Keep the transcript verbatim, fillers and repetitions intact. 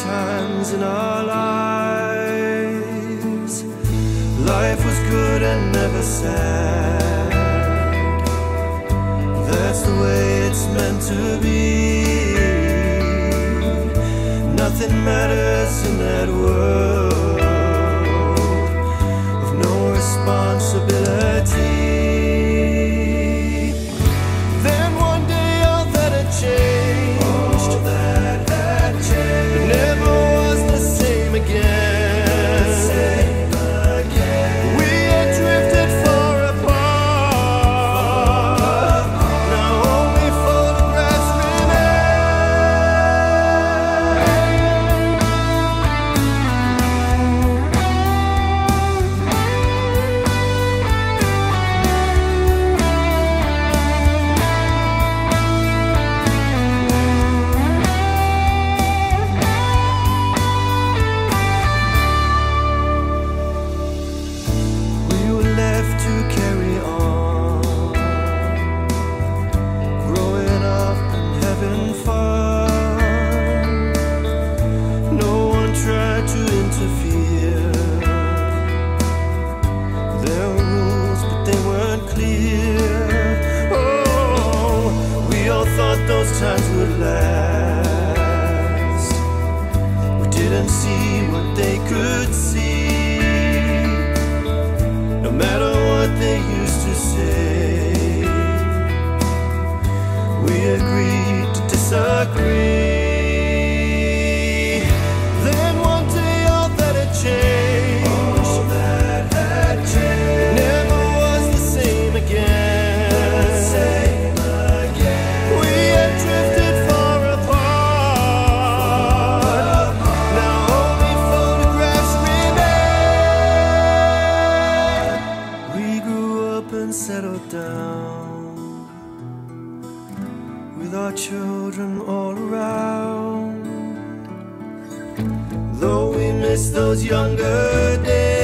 times in our lives. Life was good and never sad. That's the way it's meant to be. Nothing matters in that world of no responsibility. Then one day all that had changed, all that had changed. It never was the same again. The same again. We had drifted far apart. Now only photographs to carry on, growing up and having fun. No one tried to interfere. There were rules, but they weren't clear. Oh, we all thought those times would last. We didn't see what they could see. No matter what they used to say, we agreed to disagree. Then one day all that had changed, all that had changed. It never was the same again. The same again. We had drifted far apart. Now only photographs remain. We grew up and settled down with our children all around. Though we miss those younger days,